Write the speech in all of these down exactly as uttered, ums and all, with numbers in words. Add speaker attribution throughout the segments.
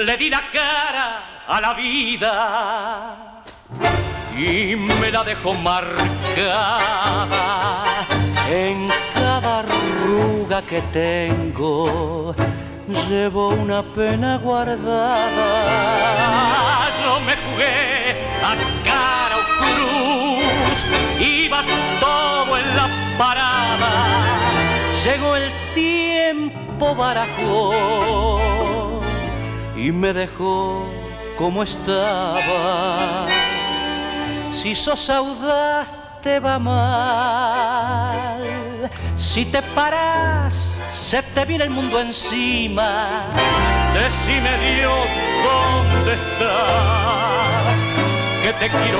Speaker 1: le di la cara a la vida y me la dejó marcada en cada arruga que tengo. Llevo una pena guardada. Yo me jugué a cara o cruz, iba todo en la parada. Llegó el tiempo, barajó y me dejó como estaba. Si sos audaz te va mal, si te paras se te viene el mundo encima. Decime Dios dónde estás, que te quiero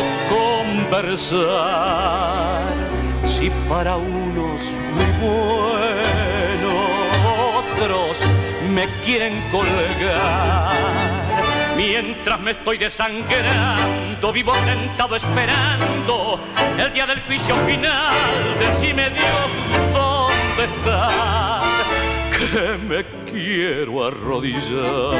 Speaker 1: conversar. Si para unos muy bueno, otros me quieren colgar. Mientras me estoy desangrando, vivo sentado esperando el día del juicio final. Decime Dios dónde estás, que me quiero arrodillar.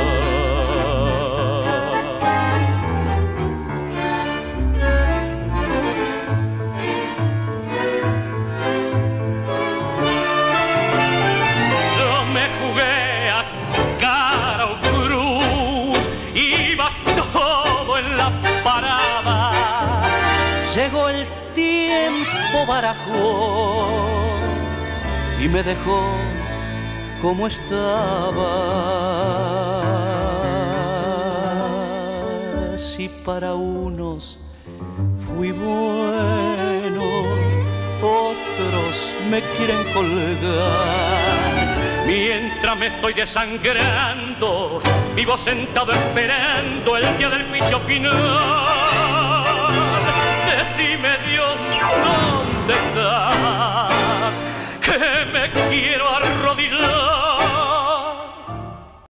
Speaker 1: Yo me jugué a cara o cruz, iba todo en la parada. Llegó el tiempo, barajó y me dejó como estaba. Si para unos fui bueno, otros me quieren colgar. Mientras me estoy desangrando, vivo sentado esperando el día del juicio final.